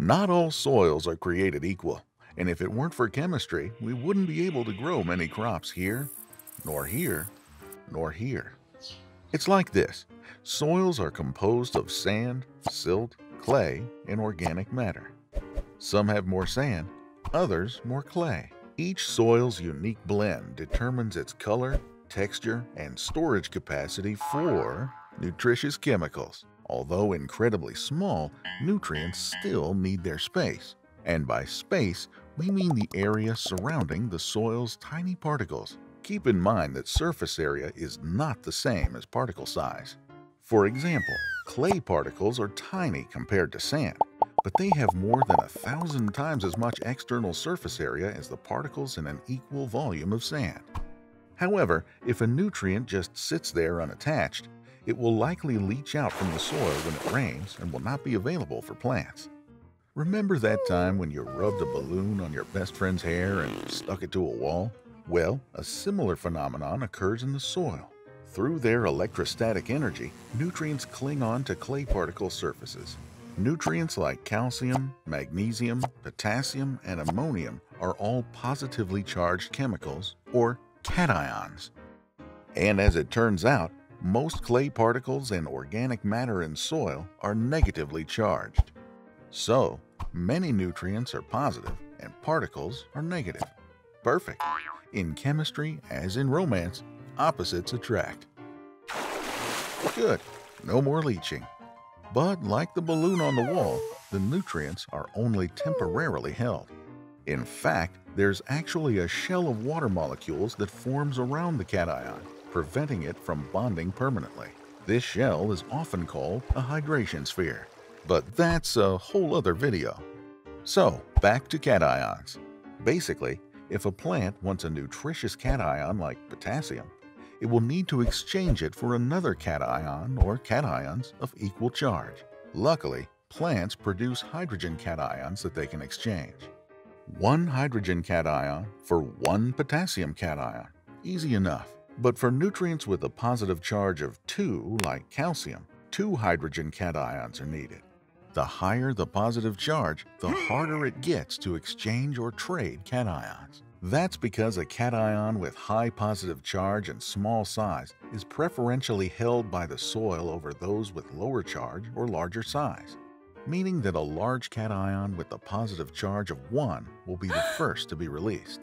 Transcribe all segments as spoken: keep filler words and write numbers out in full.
Not all soils are created equal, and if it weren't for chemistry, we wouldn't be able to grow many crops here, nor here, nor here. It's like this. Soils are composed of sand, silt, clay, and organic matter. Some have more sand, others more clay. Each soil's unique blend determines its color, texture, and storage capacity for nutritious chemicals. Although incredibly small, nutrients still need their space. And by space, we mean the area surrounding the soil's tiny particles. Keep in mind that surface area is not the same as particle size. For example, clay particles are tiny compared to sand, but they have more than a thousand times as much external surface area as the particles in an equal volume of sand. However, if a nutrient just sits there unattached, it will likely leach out from the soil when it rains and will not be available for plants. Remember that time when you rubbed a balloon on your best friend's hair and stuck it to a wall? Well, a similar phenomenon occurs in the soil. Through their electrostatic energy, nutrients cling on to clay particle surfaces. Nutrients like calcium, magnesium, potassium, and ammonium are all positively charged chemicals, or cations. And as it turns out, most clay particles and organic matter in soil are negatively charged. So, many nutrients are positive and particles are negative. Perfect. In chemistry, as in romance, opposites attract. Good. No more leaching. But like the balloon on the wall, the nutrients are only temporarily held. In fact, there's actually a shell of water molecules that forms around the cation, preventing it from bonding permanently. This shell is often called a hydration sphere. But that's a whole other video. So, back to cations. Basically, if a plant wants a nutritious cation like potassium, it will need to exchange it for another cation or cations of equal charge. Luckily, plants produce hydrogen cations that they can exchange. One hydrogen cation for one potassium cation. Easy enough. But for nutrients with a positive charge of two, like calcium, two hydrogen cations are needed. The higher the positive charge, the harder it gets to exchange or trade cations. That's because a cation with high positive charge and small size is preferentially held by the soil over those with lower charge or larger size, meaning that a large cation with a positive charge of one will be the first to be released.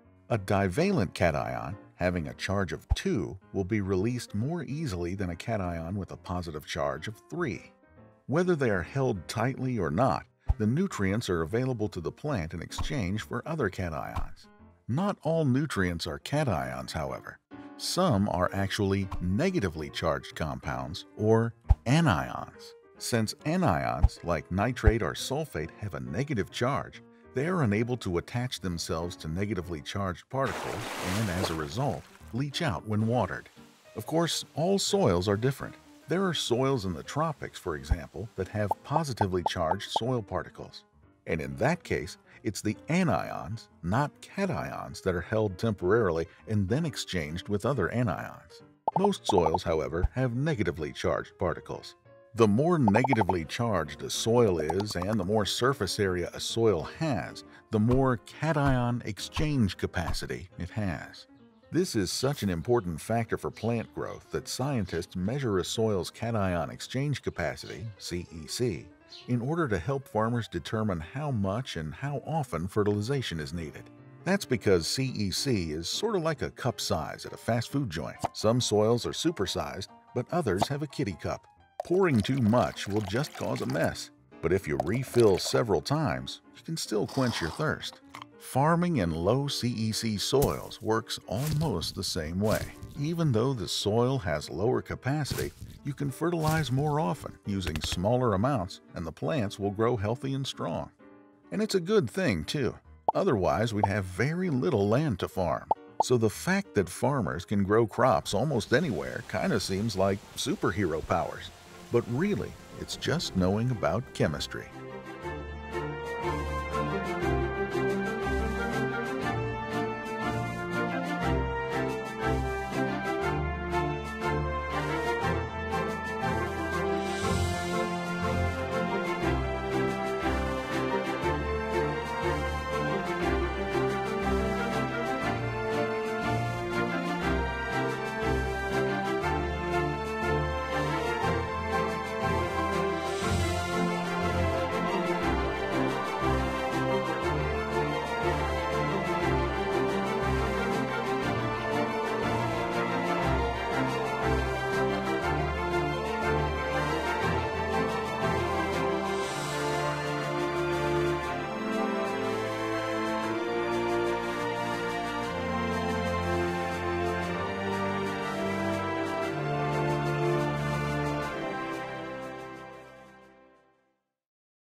A divalent cation having a charge of two will be released more easily than a cation with a positive charge of three. Whether they are held tightly or not, the nutrients are available to the plant in exchange for other cations. Not all nutrients are cations, however. Some are actually negatively charged compounds, or anions. Since anions, like nitrate or sulfate, have a negative charge, they are unable to attach themselves to negatively charged particles and, as a result, leach out when watered. Of course, all soils are different. There are soils in the tropics, for example, that have positively charged soil particles. And in that case, it's the anions, not cations, that are held temporarily and then exchanged with other anions. Most soils, however, have negatively charged particles. The more negatively charged a soil is and the more surface area a soil has, the more cation exchange capacity it has. This is such an important factor for plant growth that scientists measure a soil's cation exchange capacity, C E C, in order to help farmers determine how much and how often fertilization is needed. That's because C E C is sort of like a cup size at a fast food joint. Some soils are supersized, but others have a kiddie cup. Pouring too much will just cause a mess, but if you refill several times, you can still quench your thirst. Farming in low C E C soils works almost the same way. Even though the soil has lower capacity, you can fertilize more often using smaller amounts and the plants will grow healthy and strong. And it's a good thing too. Otherwise, we'd have very little land to farm. So the fact that farmers can grow crops almost anywhere kind of seems like superhero powers. But really, it's just knowing about chemistry.